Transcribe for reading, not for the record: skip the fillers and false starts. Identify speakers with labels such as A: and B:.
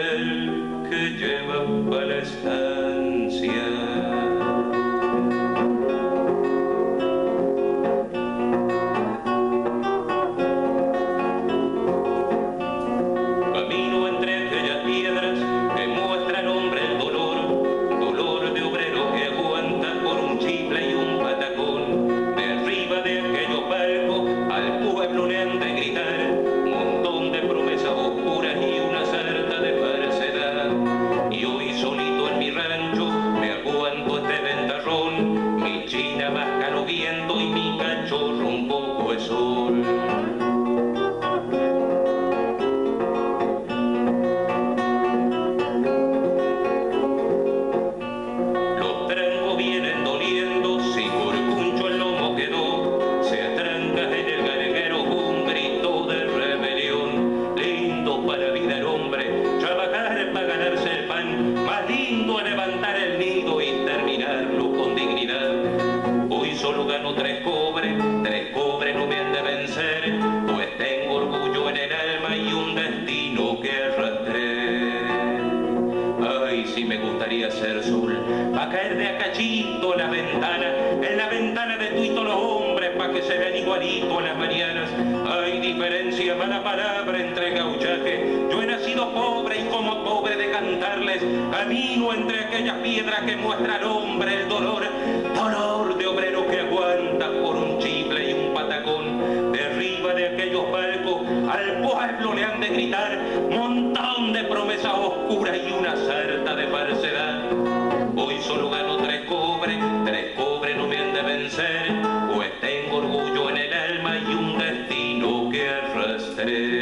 A: aquel que lleva para la estancia. Ser sol, pa' caer de a cachito en la ventana de tuito los hombres, pa' que se vean igualito en las mañanas. Hay diferencia, mala palabra entre gauchaje. Yo he nacido pobre y como pobre de cantarles, camino entre aquellas piedras que muestra al hombre el dolor de obrero que aguanta por un chifle y un patacón. Derriba de aquellos barcos al pueblo le han de gritar montón de promesas oscuras y una sarta de falsedad. Hoy solo gano 3 cobres no me han de vencer, pues tengo orgullo en el alma y un destino que arrastré.